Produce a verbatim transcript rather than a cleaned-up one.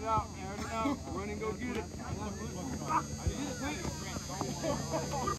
it out, air it out. Run and go get it.